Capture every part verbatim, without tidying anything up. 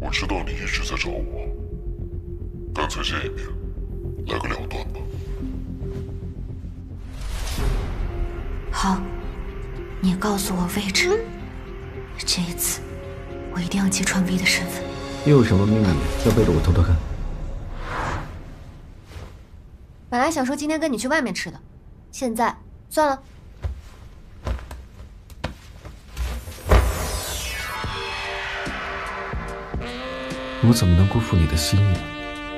我知道你一直在找我，干脆见一面，来个了断吧。 好，你告诉我位置，这一次我一定要揭穿 V 的身份。 又有什么秘密要背着我偷偷看？ 本来想说今天跟你去外面吃的，现在算了。 我怎么能辜负你的心意呢？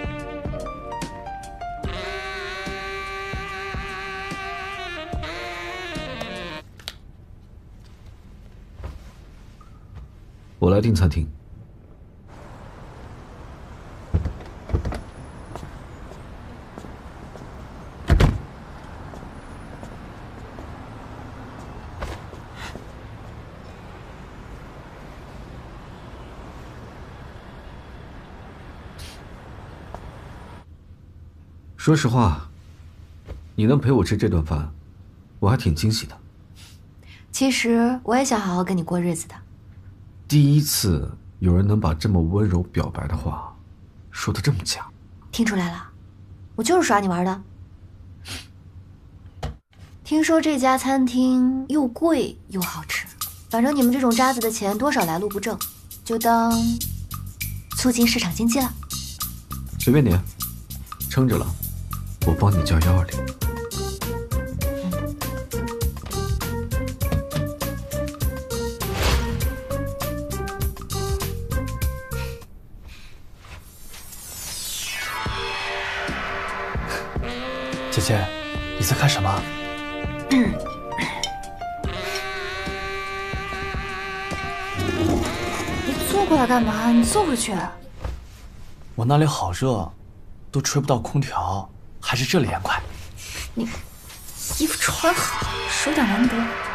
我来订餐厅。说实话，你能陪我吃这顿饭，我还挺惊喜的。 其实我也想好好跟你过日子的。 第一次有人能把这么温柔表白的话说得这么假。 听出来了，我就是耍你玩的。听说这家餐厅又贵又好吃，反正你们这种渣子的钱多少来路不正，就当促进市场经济了。 随便你，撑着了，我帮你叫幺二零。 姐姐，你在看什么？ 嗯，你坐过来干嘛？你坐回去。 我那里好热，都吹不到空调，还是这里凉快。 你衣服穿好，手点难得。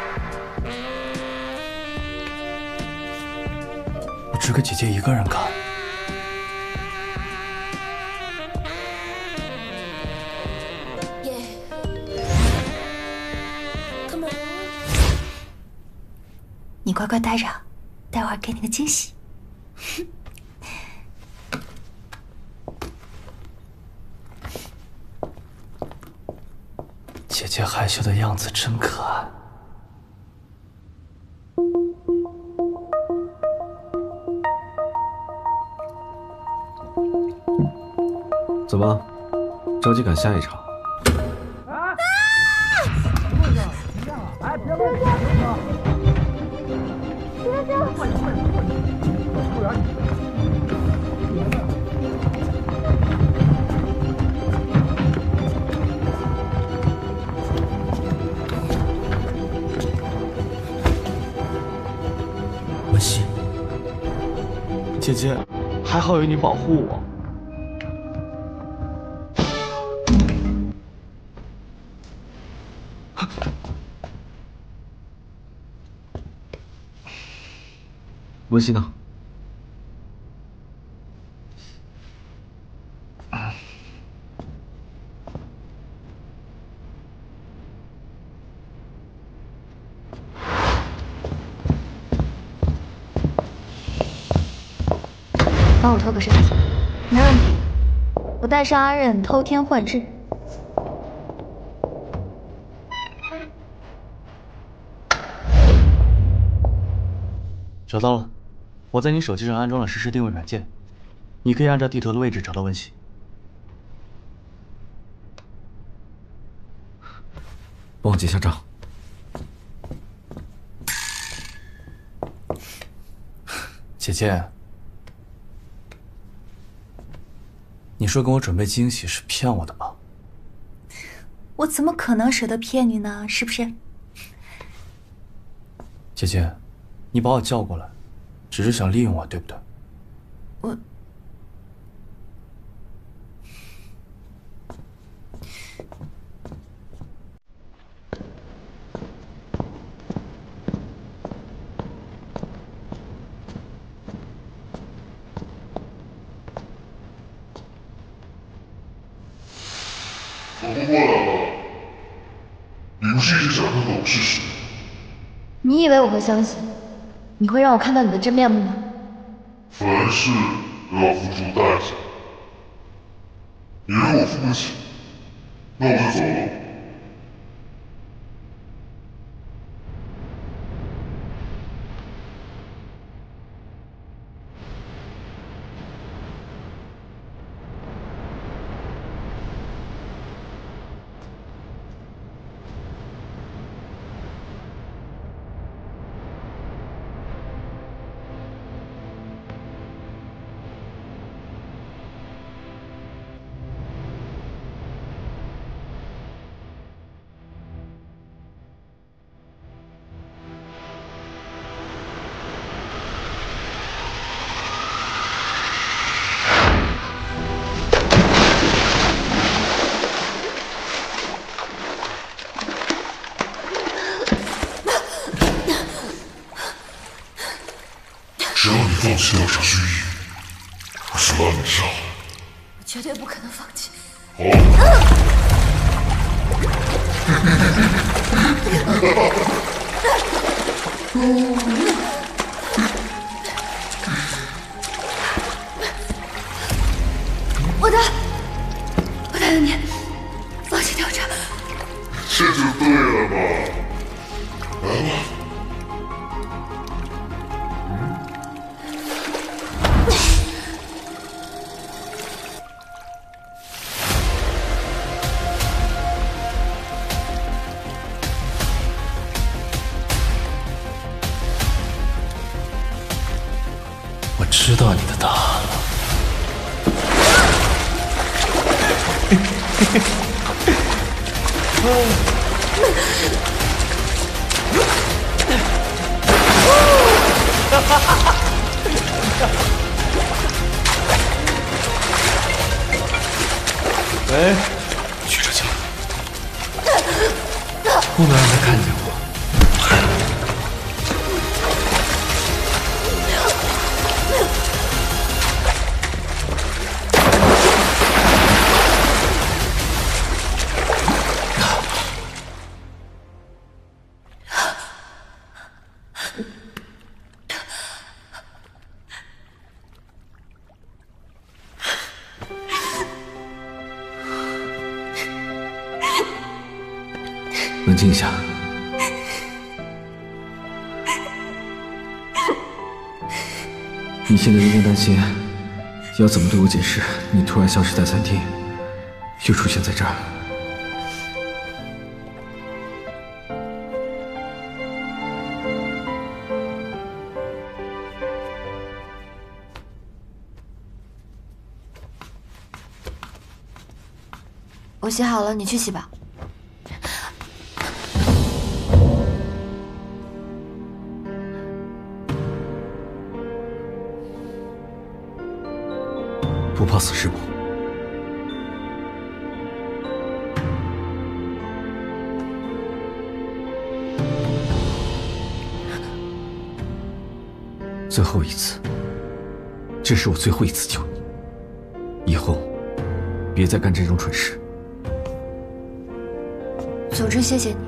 我只给姐姐一个人看。 你乖乖待着，待会儿给你个惊喜。 姐姐害羞的样子真可爱。 怎么，着急赶下一场？ 啊！哎，别乱说！姐姐，快点，快点，快点！服务员， 文熙，姐姐，还好有你保护我。 文熙呢？ 帮我偷个身子。没问题。我带上阿任偷天换日。 找到了，我在你手机上安装了实时定位软件，你可以按照地图的位置找到文熙。 帮我结下账。 姐姐，你说跟我准备惊喜是骗我的吧？ 我怎么可能舍得骗你呢？是不是？ 姐姐，你把我叫过来，只是想利用我，对不对？ 我。 怎么过来了？你不是一直想看看我是谁？ 你以为我会相信？你会让我看到你的真面目吗？ 凡事都要付出代价。你如果付不起，那我就走了。只要你放弃掉程序义，我就把你杀了。 我绝对不可能放弃。 好。 我答，我答应你，放弃调查。 这就对了嘛。来吧。 我知道你的答案了。 喂， 徐哲清，不能让他看见我。冷静一下。你现在应该担心，要怎么对我解释你突然消失在餐厅，又出现在这儿？ 我洗好了，你去洗吧。 不怕死是吗？最后一次，这是我最后一次救你，以后别再干这种蠢事。 总之，谢谢你。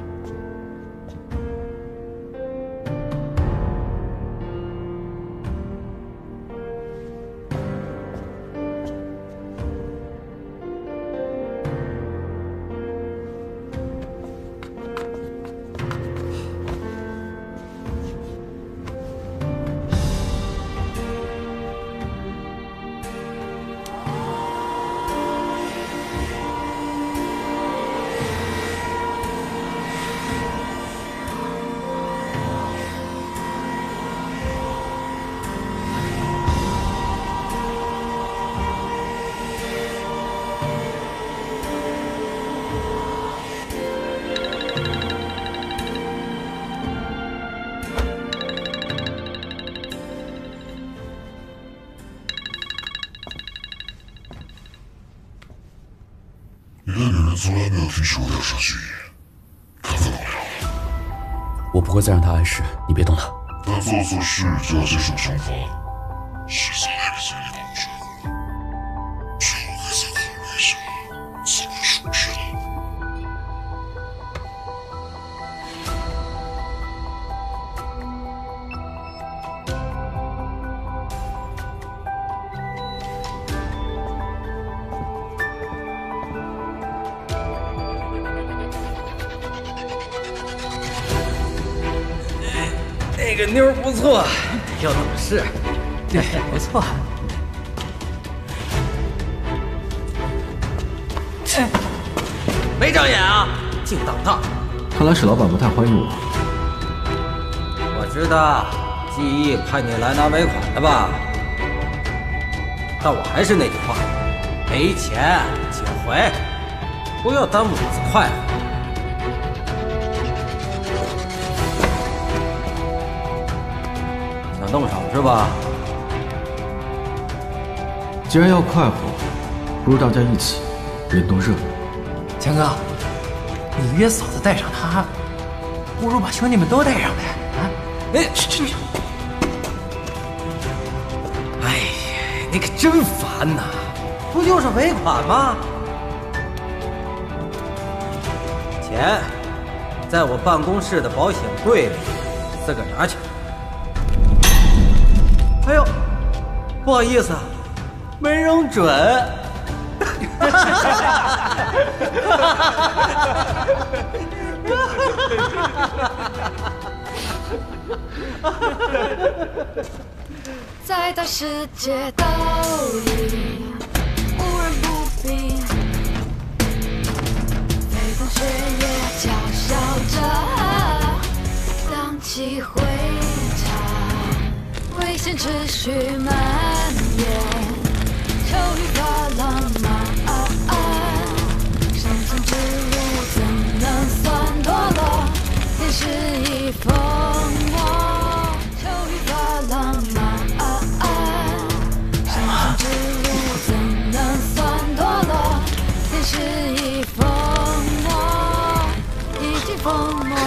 一个女人从来没有停止过掉程序义，她怎么了？ 我不会再让她碍事，你别动她。 但做错事就要接受惩罚，实在那个心理保证，只有我可以再考虑一下，怎么处置了。 那个妞不错，又懂事， 对，不错。 哎，没长眼啊，净当当。 看来史老板不太欢迎我。 我知道，记忆派你来拿尾款的吧？但我还是那句话，没钱且回，不要耽误老子快活。 想动手是吧？ 既然要快活，不如大家一起人多热闹。 强哥，你约嫂子带上她，不如把兄弟们都带上呗？啊！ 哎，去去去！哎呀，你可真烦呐！不就是尾款吗？钱在我办公室的保险柜里，自个儿拿去。 哎呦，不好意思，没扔准。 在大世界岛屿，无人不比，沸腾血液叫嚣着，荡气回肠。 危险持续蔓延，秋雨发浪漫，生存之路怎能算堕落？天时已疯魔，秋雨发浪漫，生存之路怎能算堕落？天时已疯魔，已经疯魔。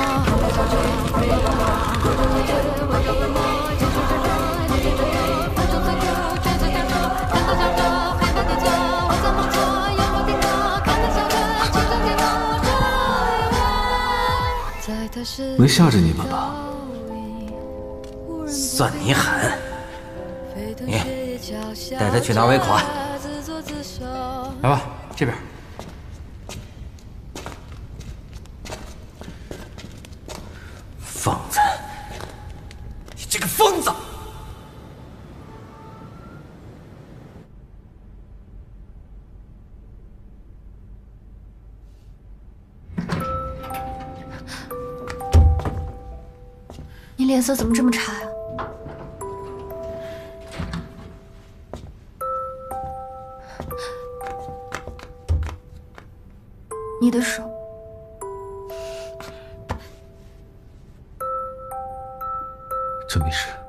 没吓着你们吧？ 算你狠！你带他去拿尾款。 来吧，这边。 疯子！你这个疯子！ 你脸色怎么这么差呀？你的手， 真没事。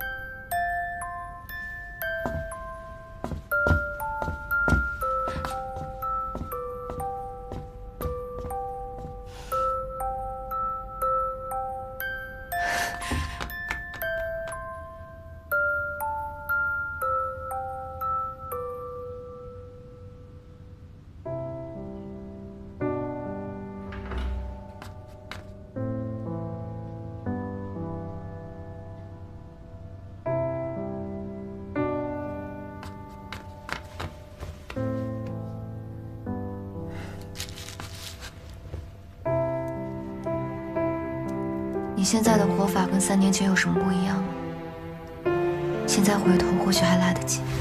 你现在的活法跟三年前有什么不一样吗？现在回头或许还来得及。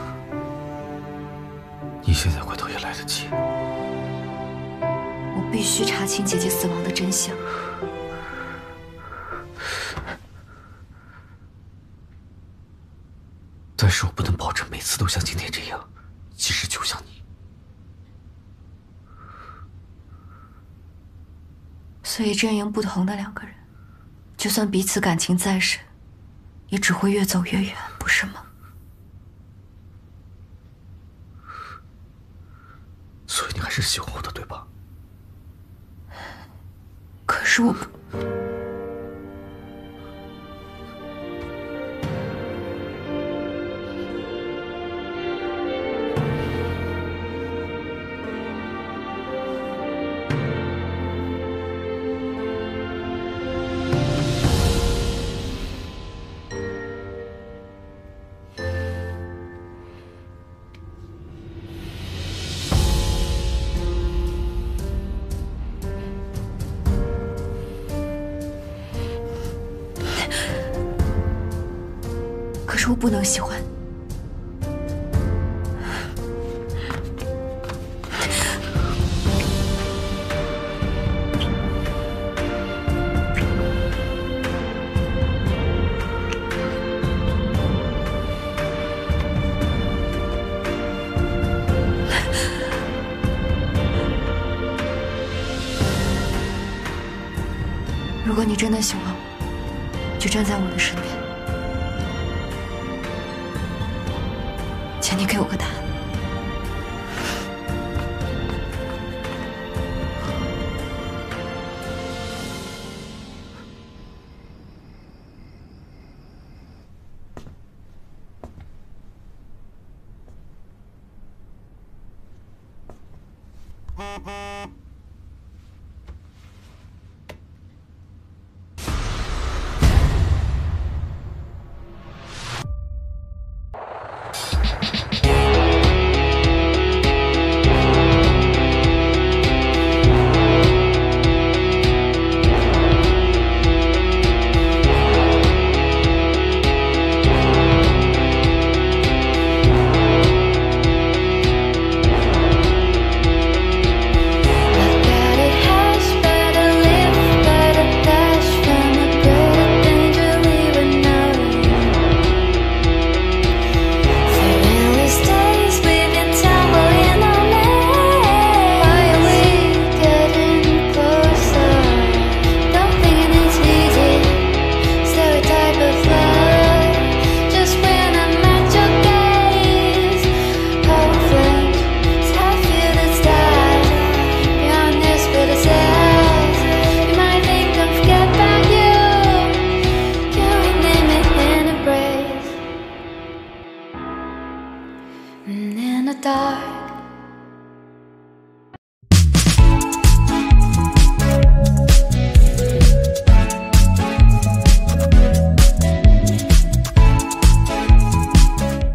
你现在回头也来得及。 我必须查清姐姐死亡的真相。 但是我不能保证每次都像今天这样，及时救下你。 所以阵营不同的两个人。 就算彼此感情再深，也只会越走越远，不是吗？ 所以你还是喜欢我的，对吧？ 可是我不…… 不能喜欢。如果你真的喜欢我，就站在我的身边，请你给我个答案。 嗯